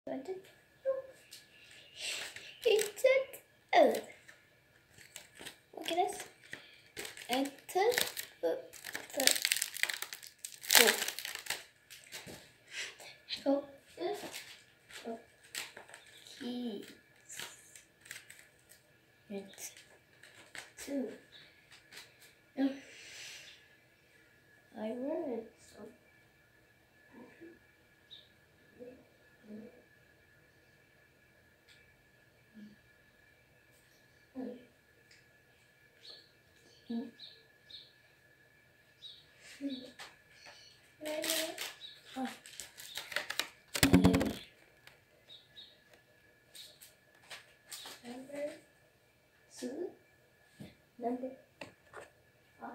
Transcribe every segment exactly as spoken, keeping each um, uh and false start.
It's it. Look at this. Enter the the go. Go. Keys. It's two. Um, I read some. Mm. Oh. Number two. Number five.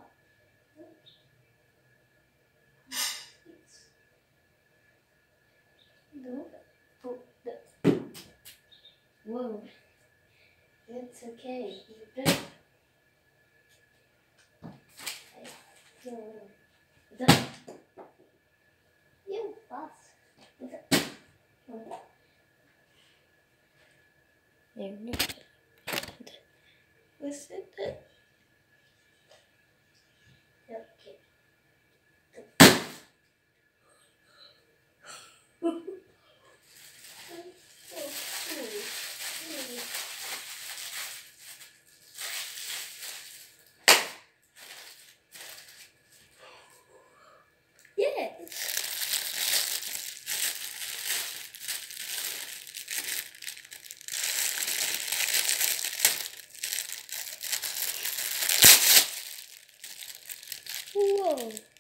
Six. No. Oh, the. Whoa. It's okay. You did. Done. You pass. Was it that? Okay. Yes. Whoa.